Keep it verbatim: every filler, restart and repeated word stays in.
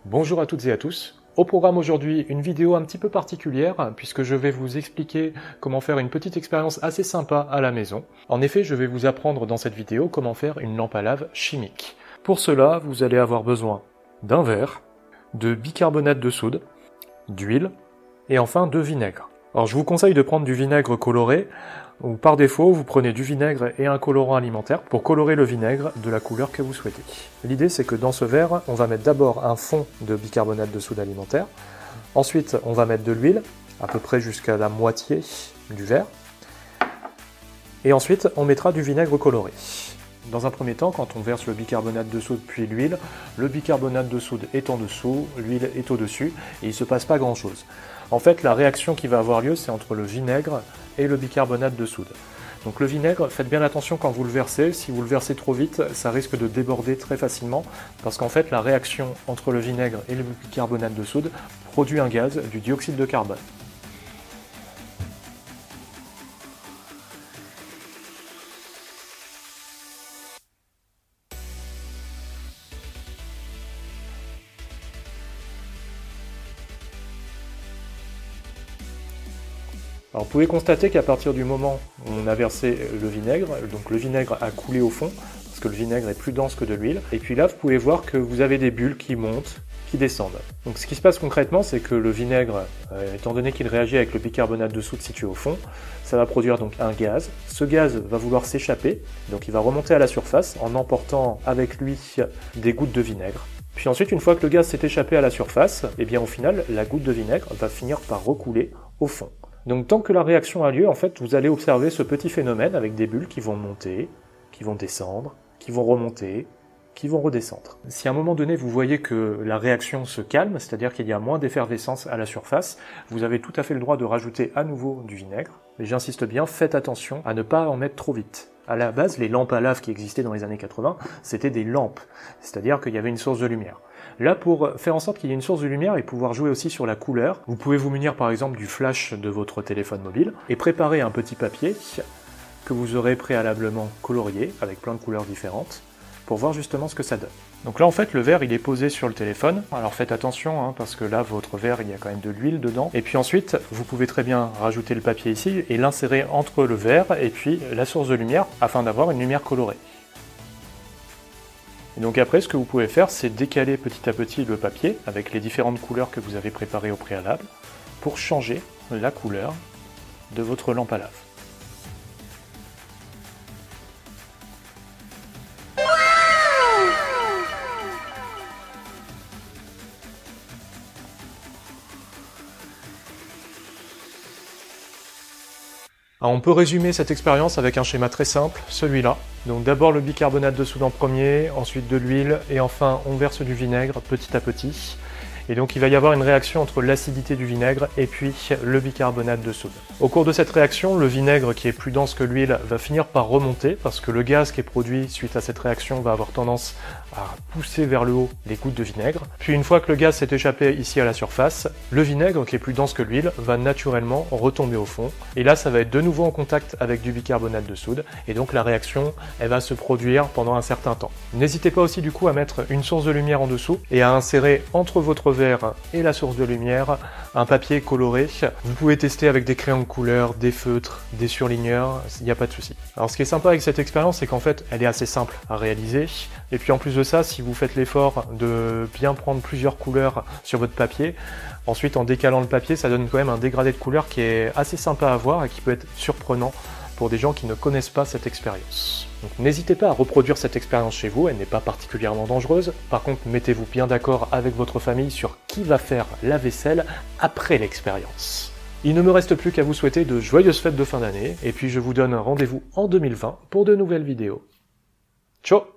Bonjour à toutes et à tous. Au programme aujourd'hui, une vidéo un petit peu particulière puisque je vais vous expliquer comment faire une petite expérience assez sympa à la maison. En effet, je vais vous apprendre dans cette vidéo comment faire une lampe à lave chimique. Pour cela, vous allez avoir besoin d'un verre, de bicarbonate de soude, d'huile et enfin de vinaigre. Alors je vous conseille de prendre du vinaigre coloré, ou par défaut vous prenez du vinaigre et un colorant alimentaire pour colorer le vinaigre de la couleur que vous souhaitez. L'idée c'est que dans ce verre, on va mettre d'abord un fond de bicarbonate de soude alimentaire, ensuite on va mettre de l'huile, à peu près jusqu'à la moitié du verre, et ensuite on mettra du vinaigre coloré. Dans un premier temps, quand on verse le bicarbonate de soude puis l'huile, le bicarbonate de soude est en dessous, l'huile est au-dessus, et il ne se passe pas grand-chose. En fait, la réaction qui va avoir lieu, c'est entre le vinaigre et le bicarbonate de soude. Donc le vinaigre, faites bien attention quand vous le versez, si vous le versez trop vite, ça risque de déborder très facilement, parce qu'en fait, la réaction entre le vinaigre et le bicarbonate de soude produit un gaz, du dioxyde de carbone. Alors vous pouvez constater qu'à partir du moment où on a versé le vinaigre, donc le vinaigre a coulé au fond, parce que le vinaigre est plus dense que de l'huile, et puis là vous pouvez voir que vous avez des bulles qui montent, qui descendent. Donc ce qui se passe concrètement, c'est que le vinaigre, euh, étant donné qu'il réagit avec le bicarbonate de soude situé au fond, ça va produire donc un gaz. Ce gaz va vouloir s'échapper, donc il va remonter à la surface en emportant avec lui des gouttes de vinaigre. Puis ensuite, une fois que le gaz s'est échappé à la surface, et bien au final, la goutte de vinaigre va finir par recouler au fond. Donc tant que la réaction a lieu, en fait, vous allez observer ce petit phénomène avec des bulles qui vont monter, qui vont descendre, qui vont remonter, qui vont redescendre. Si à un moment donné vous voyez que la réaction se calme, c'est-à-dire qu'il y a moins d'effervescence à la surface, vous avez tout à fait le droit de rajouter à nouveau du vinaigre. Mais j'insiste bien, faites attention à ne pas en mettre trop vite. À la base, les lampes à lave qui existaient dans les années quatre-vingts, c'était des lampes, c'est-à-dire qu'il y avait une source de lumière. Là, pour faire en sorte qu'il y ait une source de lumière et pouvoir jouer aussi sur la couleur, vous pouvez vous munir par exemple du flash de votre téléphone mobile et préparer un petit papier que vous aurez préalablement colorié avec plein de couleurs différentes pour voir justement ce que ça donne. Donc là en fait le verre il est posé sur le téléphone, alors faites attention hein, parce que là votre verre il y a quand même de l'huile dedans, et puis ensuite vous pouvez très bien rajouter le papier ici et l'insérer entre le verre et puis la source de lumière afin d'avoir une lumière colorée. Et donc après, ce que vous pouvez faire, c'est décaler petit à petit le papier avec les différentes couleurs que vous avez préparées au préalable pour changer la couleur de votre lampe à lave. Alors on peut résumer cette expérience avec un schéma très simple, celui-là. Donc d'abord le bicarbonate de soude en premier, ensuite de l'huile, et enfin on verse du vinaigre petit à petit. Et donc il va y avoir une réaction entre l'acidité du vinaigre et puis le bicarbonate de soude. Au cours de cette réaction, le vinaigre qui est plus dense que l'huile va finir par remonter parce que le gaz qui est produit suite à cette réaction va avoir tendance à pousser vers le haut les gouttes de vinaigre. Puis une fois que le gaz s'est échappé ici à la surface, le vinaigre qui est plus dense que l'huile va naturellement retomber au fond. Et là ça va être de nouveau en contact avec du bicarbonate de soude et donc la réaction elle va se produire pendant un certain temps. N'hésitez pas aussi du coup à mettre une source de lumière en dessous et à insérer entre votre verre et la source de lumière un papier coloré. Vous pouvez tester avec des crayons de couleur, des feutres, des surligneurs, il n'y a pas de souci. Alors ce qui est sympa avec cette expérience, c'est qu'en fait elle est assez simple à réaliser, et puis en plus de ça, si vous faites l'effort de bien prendre plusieurs couleurs sur votre papier, ensuite en décalant le papier, ça donne quand même un dégradé de couleurs qui est assez sympa à voir et qui peut être surprenant pour des gens qui ne connaissent pas cette expérience. Donc n'hésitez pas à reproduire cette expérience chez vous, elle n'est pas particulièrement dangereuse. Par contre, mettez-vous bien d'accord avec votre famille sur qui va faire la vaisselle après l'expérience. Il ne me reste plus qu'à vous souhaiter de joyeuses fêtes de fin d'année, et puis je vous donne rendez-vous en deux mille vingt pour de nouvelles vidéos. Ciao!